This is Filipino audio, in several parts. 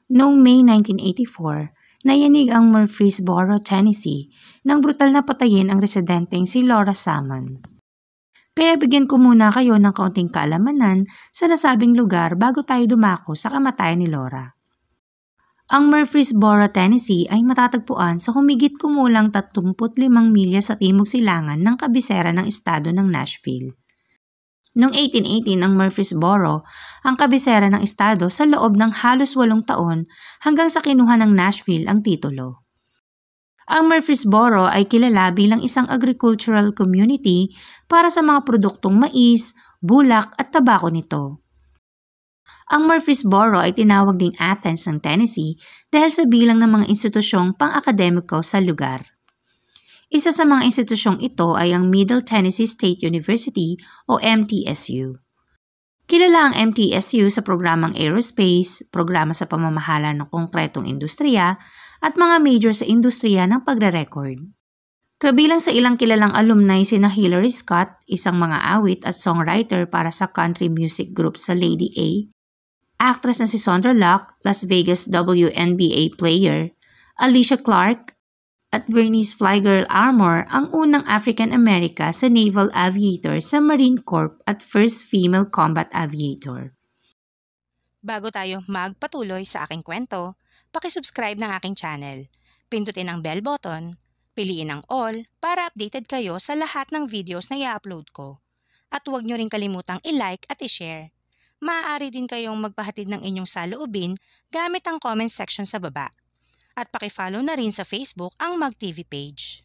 Noong May 1984, nayanig ang Murfreesboro, Tennessee nang brutal na patayin ang residenteng si Laura Salmon. Kaya bigyan ko muna kayo ng kaunting kaalamanan sa nasabing lugar bago tayo dumako sa kamatayan ni Laura. Ang Murfreesboro, Tennessee ay matatagpuan sa humigit kumulang 35 milya sa timog silangan ng kabisera ng estado ng Nashville. Noong 1818 ang Murfreesboro ang kabisera ng estado sa loob ng halos 8 taon hanggang sa kinuha ng Nashville ang titulo. Ang Murfreesboro ay kilala bilang isang agricultural community para sa mga produktong mais, bulak at tabako nito. Ang Murfreesboro ay tinawag ding Athens ng Tennessee dahil sa bilang ng mga institusyong pang-akademiko sa lugar. Isa sa mga institusyong ito ay ang Middle Tennessee State University o MTSU. Kilala ang MTSU sa programang aerospace, programa sa pamamahala ng konkretong industriya, at mga major sa industriya ng pagre-record. Kabilang sa ilang kilalang alumni sina Hillary Scott, isang mga awit at songwriter para sa country music group sa Lady A, actress na si Sondra Locke, Las Vegas WNBA player, Alicia Clark, at Vernice Flygirl Armour ang unang African-America sa Naval Aviator sa Marine Corps at first female combat aviator. Bago tayo magpatuloy sa aking kwento, paki-subscribe ng aking channel, pindutin ang bell button, piliin ang all para updated kayo sa lahat ng videos na i-upload ko. At huwag nyo rin kalimutang i-like at i-share. Maaari din kayong magpahatid ng inyong saloobin gamit ang comment section sa baba. At paki-follow na rin sa Facebook ang MagTV page.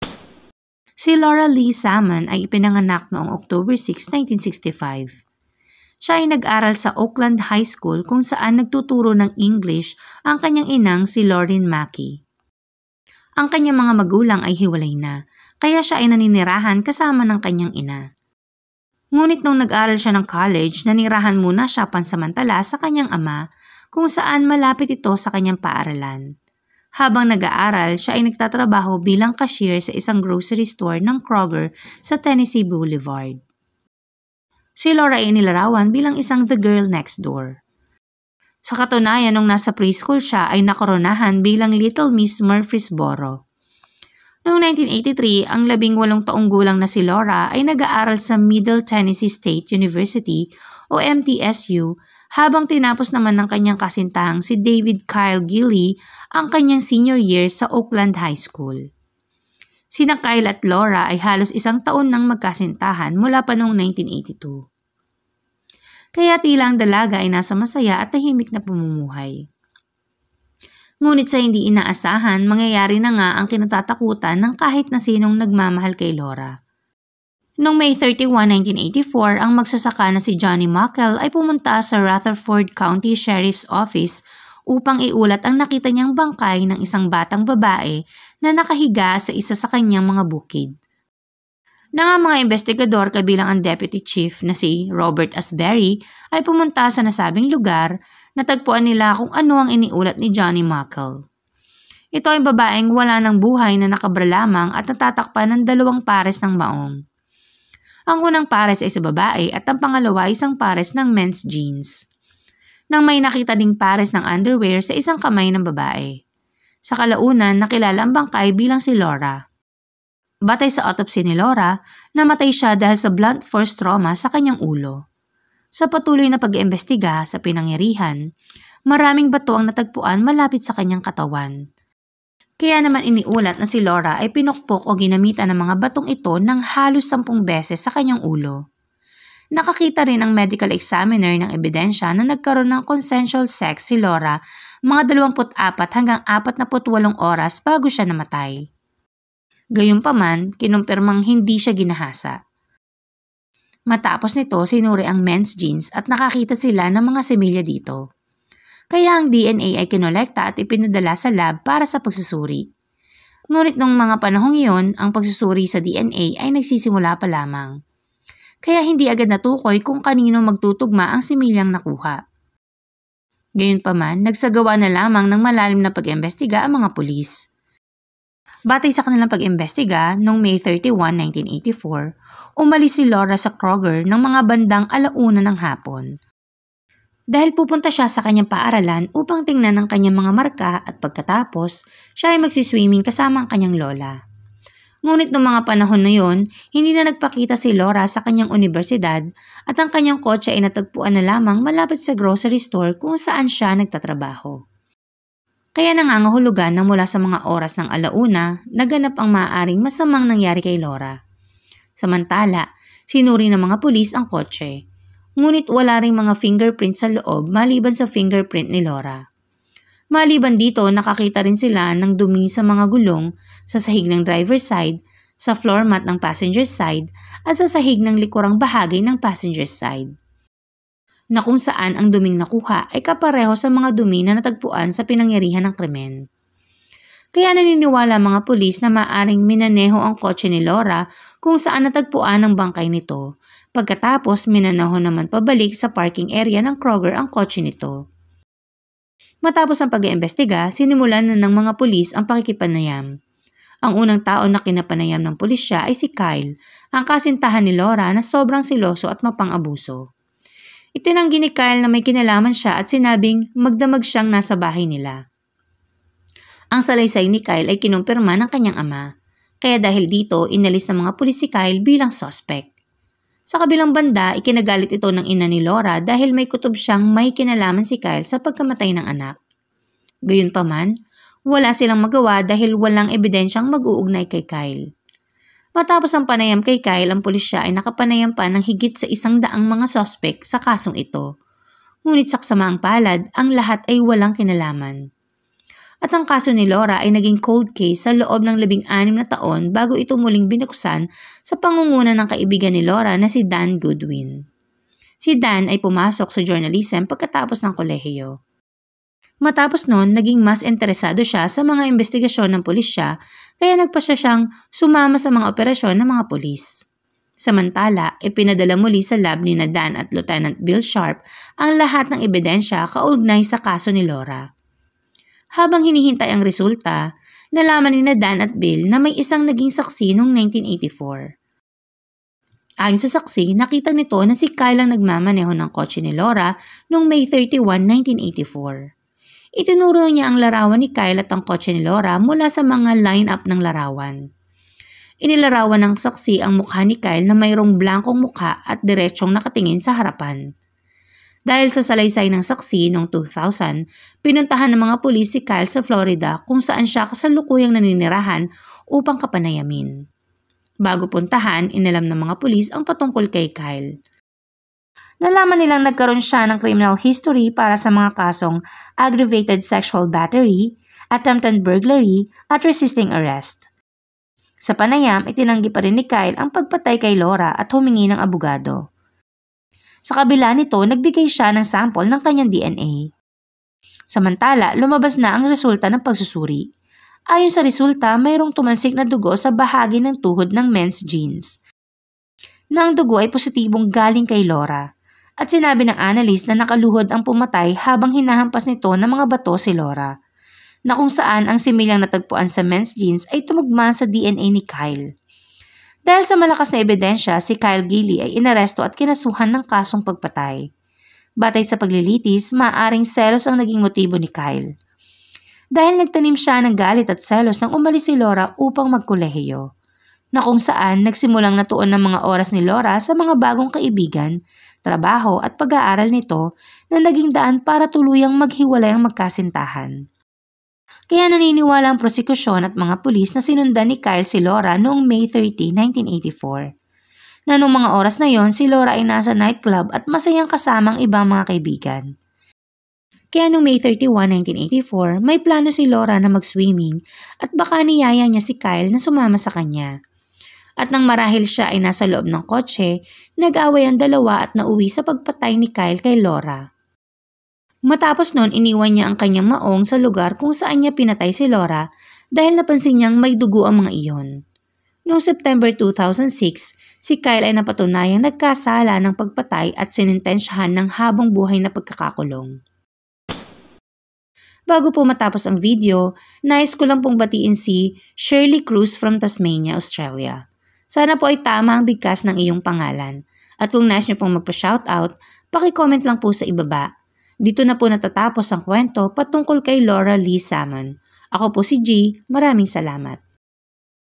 Si Laura Lee Salmon ay ipinanganak noong October 6, 1965. Siya ay nag-aral sa Oakland High School kung saan nagtuturo ng English ang kanyang inang si Lauren Mackey. Ang kanyang mga magulang ay hiwalay na, kaya siya ay naninirahan kasama ng kanyang ina. Ngunit nung nag-aral siya ng college, nanirahan muna siya pansamantala sa kanyang ama kung saan malapit ito sa kanyang paaralan. Habang nag-aaral, siya ay nagtatrabaho bilang cashier sa isang grocery store ng Kroger sa Tennessee Boulevard. Si Laura ay inilarawan bilang isang the girl next door. Sa katunayan, nung nasa preschool siya ay nakoronahan bilang Little Miss Murfreesboro. Noong 1983, ang 18 taong gulang na si Laura ay nag-aaral sa Middle Tennessee State University o MTSU habang tinapos naman ng kanyang kasintahang si David Kyle Gilley ang kanyang senior year sa Oakland High School. Sina Kyle at Laura ay halos 1 taon nang magkasintahan mula pa noong 1982. Kaya tila ang dalaga ay nasa masaya at tahimik na pamumuhay. Ngunit sa hindi inaasahan, mangyayari na nga ang kinatatakutan ng kahit na sinong nagmamahal kay Laura. Noong May 31, 1984, ang magsasaka na si Johnny Muckle ay pumunta sa Rutherford County Sheriff's Office upang iulat ang nakita niyang bangkay ng isang batang babae na nakahiga sa isa sa kanyang mga bukid. Nang ang mga investigador kabilang ang Deputy Chief na si Robert Asbury ay pumunta sa nasabing lugar, natagpuan nila kung ano ang iniulat ni Johnny Muckle. Ito ay babaeng wala ng buhay na nakabra lamang at natatakpan ng 2 pares ng maong. Ang unang pares ay sa babae at ang pangalawa ay isang pares ng men's jeans. Nang may nakita ding pares ng underwear sa isang kamay ng babae. Sa kalaunan, nakilala ang bangkay bilang si Laura. Batay sa autopsy ni Laura, namatay siya dahil sa blunt force trauma sa kanyang ulo. Sa patuloy na pag-iimbestiga sa pinangyarihan, maraming bato ang natagpuan malapit sa kanyang katawan. Kaya naman iniulat na si Laura ay pinukpok o ginamitan ng mga batong ito ng halos 10 beses sa kanyang ulo. Nakakita rin ang medical examiner ng ebidensya na nagkaroon ng consensual sex si Laura mga 24 hanggang 48 oras bago siya namatay. Gayunpaman, kinumpirmang hindi siya ginahasa. Matapos nito, sinuri ang men's jeans at nakakita sila ng mga semilya dito. Kaya ang DNA ay kinolekta at ipinadala sa lab para sa pagsusuri. Ngunit nung mga panahong iyon, ang pagsusuri sa DNA ay nagsisimula pa lamang. Kaya hindi agad natukoy kung kanino magtutugma ang similyang nakuha. Gayunpaman, nagsagawa na lamang ng malalim na pag-imbestiga ang mga pulis. Batay sa kanilang pag-imbestiga, noong May 31, 1984, umalis si Laura sa Kroger ng mga bandang 1:00 ng hapon. Dahil pupunta siya sa kanyang paaralan upang tingnan ang kanyang mga marka at pagkatapos, siya ay magsiswimming kasama ang kanyang lola. Ngunit noong mga panahon na yon, hindi na nagpakita si Laura sa kanyang universidad at ang kanyang kotse ay natagpuan na lamang malapit sa grocery store kung saan siya nagtatrabaho. Kaya nangangahulugan na mula sa mga oras ng alauna, naganap ang maaaring masamang nangyari kay Laura. Samantala, sinuri ng mga pulis ang kotse. Ngunit wala ring mga fingerprint sa loob maliban sa fingerprint ni Laura. Maliban dito, nakakita rin sila ng dumi sa mga gulong, sa sahig ng driver's side, sa floor mat ng passenger's side, at sa sahig ng likurang bahagi ng passenger's side. Na kung saan ang duming nakuha ay kapareho sa mga dumi na natagpuan sa pinangyarihan ng krimen. Kaya naniniwala mga pulis na maaring minaneho ang kotse ni Laura kung saan natagpuan ang bangkay nito. Pagkatapos, minaneho naman pabalik sa parking area ng Kroger ang kotse nito. Matapos ang pag-iimbestiga, sinimulan na ng mga pulis ang pakikipanayam. Ang unang tao na kinapanayam ng pulisya ay si Kyle, ang kasintahan ni Laura na sobrang siloso at mapang-abuso. Itinanggi ni Kyle na may kinalaman siya at sinabing magdamag siyang nasa bahay nila. Ang salaysay ni Kyle ay kinumpirma ng kanyang ama, kaya dahil dito inalis ng mga pulis si Kyle bilang suspect. Sa kabilang banda, ikinagalit ito ng ina ni Laura dahil may kutob siyang may kinalaman si Kyle sa pagkamatay ng anak. Gayunpaman, wala silang magawa dahil walang ebidensyang mag-uugnay kay Kyle. Matapos ang panayam kay Kyle, ang pulisya ay nakapanayam pa ng higit sa 100 mga suspect sa kasong ito. Ngunit sa kasamaang palad, ang lahat ay walang kinalaman. At ang kaso ni Laura ay naging cold case sa loob ng 16 na taon bago ito muling binuksan sa pangunguna ng kaibigan ni Laura na si Dan Goodwin. Si Dan ay pumasok sa journalism pagkatapos ng kolehiyo. Matapos noon, naging mas interesado siya sa mga investigasyon ng pulisya kaya nagpasya siyang sumama sa mga operasyon ng mga pulis. Samantala, ipinadala muli sa lab ni Dan at Lieutenant Bill Sharp ang lahat ng ebidensya kaugnay sa kaso ni Laura. Habang hinihintay ang resulta, nalaman ni Dan at Bill na may isang naging saksi noong 1984. Ayon sa saksi, nakita nito na si Kyle ang nagmamaneho ng kotse ni Laura noong May 31, 1984. Itinuro niya ang larawan ni Kyle at ang kotse ni Laura mula sa mga line-up ng larawan. Inilarawan ng saksi ang mukha ni Kyle na mayroong blankong mukha at diretsyong nakatingin sa harapan. Dahil sa salaysay ng saksi noong 2000, pinuntahan ng mga pulis si Kyle sa Florida kung saan siya kasalukuyang naninirahan upang kapanayamin. Bago puntahan, inalam ng mga pulis ang patungkol kay Kyle. Nalaman nilang nagkaroon siya ng criminal history para sa mga kasong aggravated sexual battery, attempted burglary, at resisting arrest. Sa panayam, itinanggi pa rin ni Kyle ang pagpatay kay Laura at humingi ng abogado. Sa kabila nito, nagbigay siya ng sample ng kanyang DNA. Samantala, lumabas na ang resulta ng pagsusuri. Ayon sa resulta, mayroong tumalsik na dugo sa bahagi ng tuhod ng men's jeans. Na ang dugo ay positibong galing kay Laura. At sinabi ng analyst na nakaluhod ang pumatay habang hinahampas nito ng mga bato si Laura. Na kung saan ang similyang natagpuan sa men's jeans ay tumugma sa DNA ni Kyle. Dahil sa malakas na ebidensya, si Kyle Gilley ay inaresto at kinasuhan ng kasong pagpatay. Batay sa paglilitis, maaaring selos ang naging motibo ni Kyle. Dahil nagtanim siya ng galit at selos nang umalis si Laura upang magkolehiyo, na kung saan nagsimulang natuon ng mga oras ni Laura sa mga bagong kaibigan, trabaho at pag-aaral nito na naging daan para tuluyang maghiwalay ang magkasintahan. Kaya naniniwala ang prosekusyon at mga pulis na sinundan ni Kyle si Laura noong May 30, 1984. Na noong mga oras na yon, si Laura ay nasa nightclub at masayang kasama ang ibang mga kaibigan. Kaya noong May 31, 1984, may plano si Laura na mag-swimming at baka niyaya niya si Kyle na sumama sa kanya. At nang marahil siya ay nasa loob ng kotse, nag-away ang dalawa at nauwi sa pagpatay ni Kyle kay Laura. Matapos noon, iniwan niya ang kanyang maong sa lugar kung saan niya pinatay si Laura dahil napansin niyang may dugo ang mga iyon. Noong September 2006, si Kyle ay napatunayang nagkasala ng pagpatay at sinintensyahan ng habang buhay na pagkakakulong. Bago po matapos ang video, nais ko lang pong batiin si Shirley Cruz from Tasmania, Australia. Sana po ay tama ang bigkas ng iyong pangalan. At kung nais niyo pong magpa-shoutout, paki-comment lang po sa ibaba. Dito na po natatapos ang kwento patungkol kay Laura Lee Salmon. Ako po si G. Maraming salamat.